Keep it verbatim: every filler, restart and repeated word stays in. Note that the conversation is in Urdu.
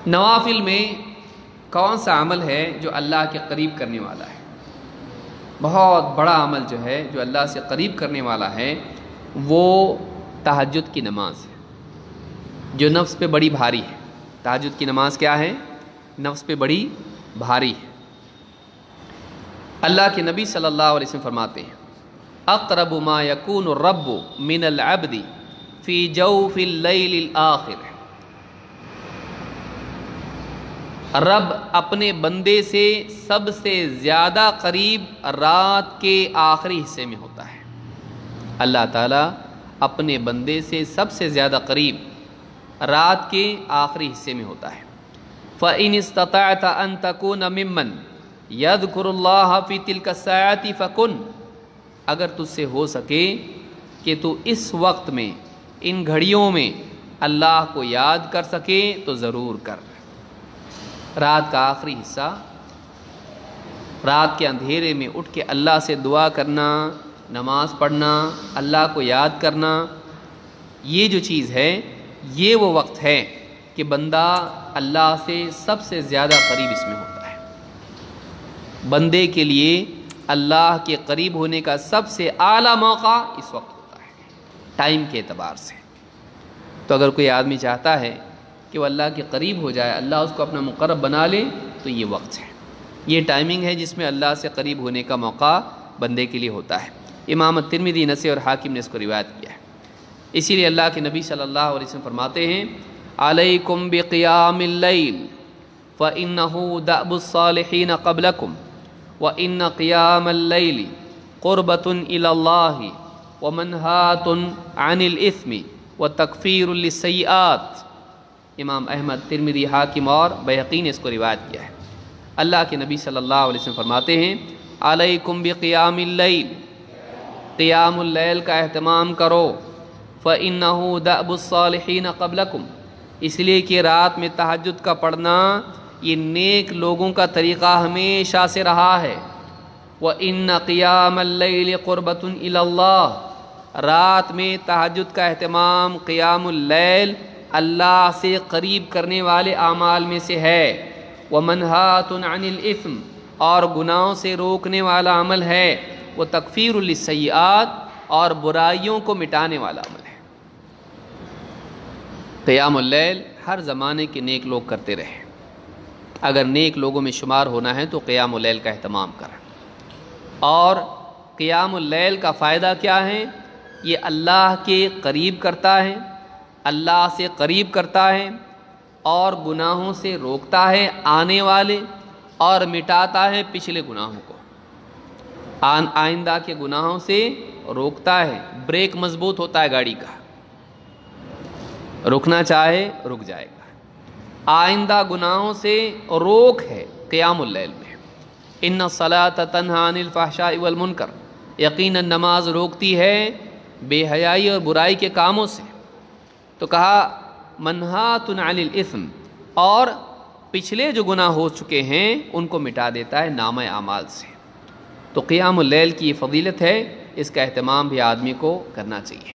نوافل میں کون سا عمل ہے جو اللہ کے قریب کرنے والا ہے؟ بہت بڑا عمل جو ہے جو اللہ سے قریب کرنے والا ہے وہ تہجد کی نماز ہے، جو نفس پہ بڑی بھاری ہے۔ تہجد کی نماز کیا ہے؟ نفس پہ بڑی بھاری ہے۔ اللہ کے نبی صلی اللہ علیہ وسلم فرماتے ہیں اقرب ما یکون الرب من العبد فی جوف اللیل الآخر، رب اپنے بندے سے سب سے زیادہ قریب رات کے آخری حصے میں ہوتا ہے۔ اللہ تعالیٰ اپنے بندے سے سب سے زیادہ قریب رات کے آخری حصے میں ہوتا ہے۔ فَإِنِ اسْتَطَعْتَ أَن تَكُونَ مِمَّن يَذْكُرُ اللَّهَ فِي تِلْكَ السَّاعَةِ فَكُن، اگر تجھ سے ہو سکے کہ تو اس وقت میں، ان گھڑیوں میں اللہ کو یاد کر سکے تو ضرور کر۔ رات کا آخری حصہ، رات کے اندھیرے میں اٹھ کے اللہ سے دعا کرنا، نماز پڑھنا، اللہ کو یاد کرنا، یہ جو چیز ہے یہ وہ وقت ہے کہ بندہ اللہ سے سب سے زیادہ قریب اس میں ہوتا ہے۔ بندے کے لیے اللہ کے قریب ہونے کا سب سے اعلیٰ موقع اس وقت ہوتا ہے ٹائم کے اعتبار سے۔ تو اگر کوئی آدمی چاہتا ہے کہ وہ اللہ کے قریب ہو جائے، اللہ اس کو اپنا مقرب بنا لے، تو یہ وقت ہے، یہ ٹائمنگ ہے جس میں اللہ سے قریب ہونے کا موقع بندے کے لیے ہوتا ہے۔ امام ترمذی، نسائی اور حاکم نے اس کو روایت کیا ہے۔ اسی لیے اللہ کے نبی صلی اللہ علیہ وسلم فرماتے ہیں علیکم بقیام اللیل فإنہ دأب الصالحین قبلکم وإن قیام اللیل قربۃ الی اللہ ومنہاۃ عن الإثم وتکفیر للسیئات۔ امام احمد، ترمذی، حاکم اور بیہقی نے اس کو روایت کیا ہے۔ اللہ کے نبی صلی اللہ علیہ وسلم فرماتے ہیں علیکم بقیام اللیل، قیام اللیل کا اہتمام کرو، فإنہ دأب الصالحین قبلکم، اس لیے کہ رات میں تہجد کا پڑھنا یہ نیک لوگوں کا طریقہ ہمیشہ سے رہا ہے۔ وإن قیام اللیل قربۃ الی اللہ، رات میں تہجد کا اہتمام، قیام اللیل اللہ سے قریب کرنے والے اعمال میں سے ہے۔ ومنہاۃ عن الإثم، اور گناہوں سے روکنے والا عمل ہے۔ وتکفیر للسیئات، اور برائیوں کو مٹانے والا عمل ہے۔ قیام اللیل ہر زمانے کے نیک لوگ کرتے رہے، اگر نیک لوگوں میں شمار ہونا ہے تو قیام اللیل کا اہتمام کریں۔ اور قیام اللیل کا فائدہ کیا ہے؟ یہ اللہ کے قریب کرتا ہے، اللہ سے قریب کرتا ہے، اور گناہوں سے روکتا ہے آنے والے، اور مٹاتا ہے پچھلے گناہوں کو، آئندہ کے گناہوں سے روکتا ہے۔ بریک مضبوط ہوتا ہے گاڑی کا، رکنا چاہے رک جائے گا۔ آئندہ گناہوں سے روک ہے قیام اللیل میں۔ ان الصلاۃ تنہی عن الفحشاء والمنکر، یقیناً نماز روکتی ہے بے حیائی اور برائی کے کاموں سے۔ تو کہا منہاۃ عن الإثم، اور پچھلے جو گناہ ہو چکے ہیں ان کو مٹا دیتا ہے نامہ اعمال سے۔ تو قیام اللیل کی یہ فضیلت ہے، اس کا اہتمام بھی آدمی کو کرنا چاہیے۔